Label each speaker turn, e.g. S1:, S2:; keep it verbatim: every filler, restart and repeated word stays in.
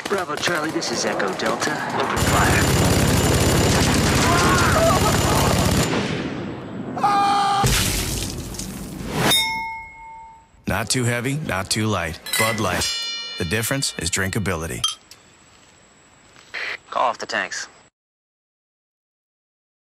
S1: Bravo, Charlie. This is Echo Delta. Open fire.
S2: Not too heavy, not too light. Bud Light. The difference is drinkability.
S1: Call off the tanks.